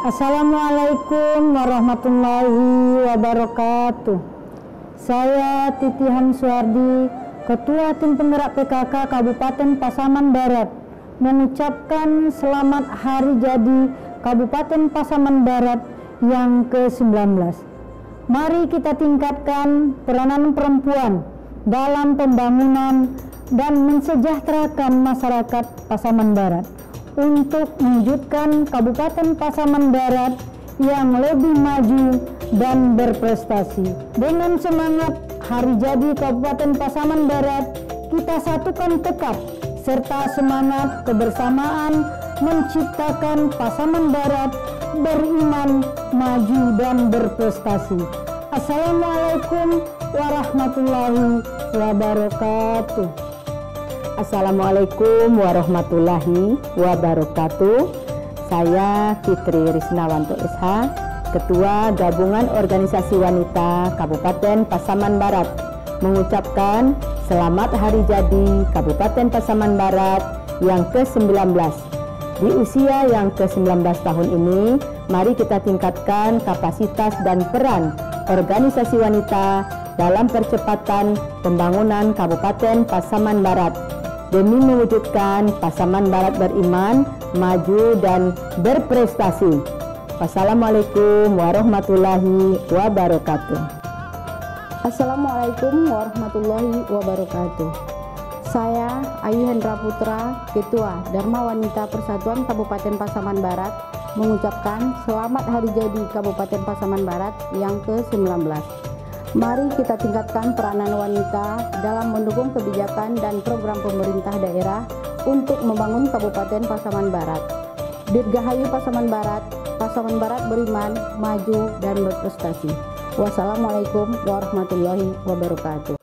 Assalamualaikum warahmatullahi wabarakatuh. Saya Titi Hamsuardi, Ketua Tim Penggerak PKK Kabupaten Pasaman Barat, mengucapkan selamat hari jadi Kabupaten Pasaman Barat yang ke-19. Mari kita tingkatkan peranan perempuan dalam pembangunan dan mensejahterakan masyarakat Pasaman Barat untuk mewujudkan Kabupaten Pasaman Barat yang lebih maju dan berprestasi. Dengan semangat hari jadi Kabupaten Pasaman Barat, kita satukan tekad serta semangat kebersamaan menciptakan Pasaman Barat beriman, maju dan berprestasi. Assalamualaikum warahmatullahi wabarakatuh. Assalamualaikum warahmatullahi wabarakatuh. Saya Fitri Risnawanto SH, Ketua Gabungan Organisasi Wanita Kabupaten Pasaman Barat, mengucapkan selamat hari jadi Kabupaten Pasaman Barat yang ke-19. Di usia yang ke-19 tahun ini, mari kita tingkatkan kapasitas dan peran organisasi wanita dalam percepatan pembangunan Kabupaten Pasaman Barat demi mewujudkan Pasaman Barat beriman, maju dan berprestasi. Wassalamualaikum warahmatullahi wabarakatuh. Assalamualaikum warahmatullahi wabarakatuh. Saya Ayu Hendra Putra, Ketua Dharma Wanita Persatuan Kabupaten Pasaman Barat, mengucapkan selamat hari jadi Kabupaten Pasaman Barat yang ke-19. Mari kita tingkatkan peranan wanita dalam mendukung kebijakan dan program pemerintah daerah untuk membangun Kabupaten Pasaman Barat. Dirgahayu Pasaman Barat, Pasaman Barat beriman, maju dan berprestasi. Wassalamualaikum warahmatullahi wabarakatuh.